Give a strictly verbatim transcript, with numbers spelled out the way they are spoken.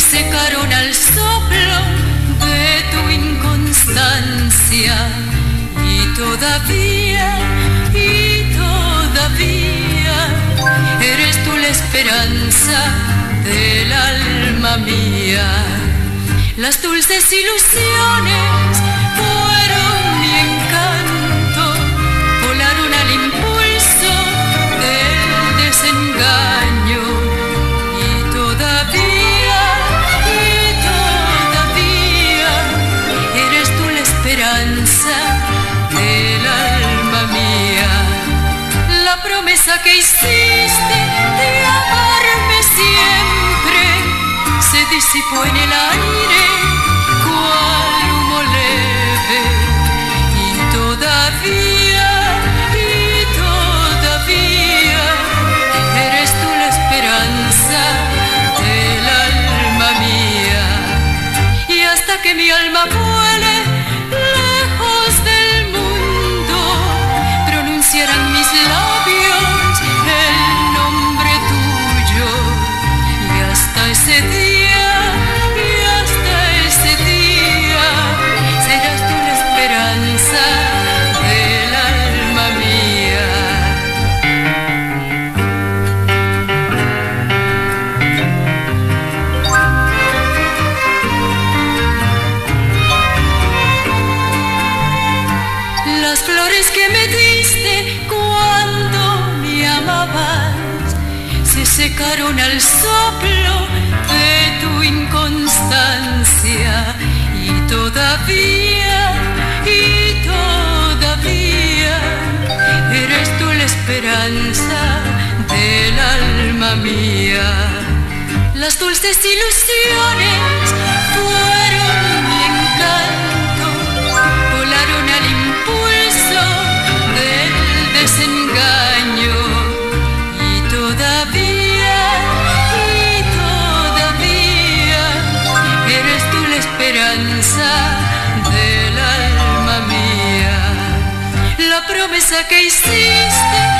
secaron al soplo de tu inconstancia. Y todavía, y todavía eres tú la esperanza del alma mía. Las dulces ilusiones fueron mi encanto, volaron al impulso del desengaño. Y todavía, y todavía eres tú la esperanza del alma mía. La promesa que hiciste de amarme siempre se disipó en el aire cual humo leve. Y todavía, y todavía eres tú la esperanza del alma mía. Y hasta que mi alma vuele lejos del mundo, pronunciarán mis labios el nombre tuyo. Y hasta ese día, y hasta ese día serás tú la esperanza del alma mía. Las flores que me diste cuando me amabas se secaron al soplo de tu inconstancia. Y todavía, y todavía eres tú la esperanza del alma mía. Las dulces ilusiones fueron mi encanto, volaron al impulso del desengaño. Y todavía, y todavía eres tú la esperanza del alma mía. La promesa que hiciste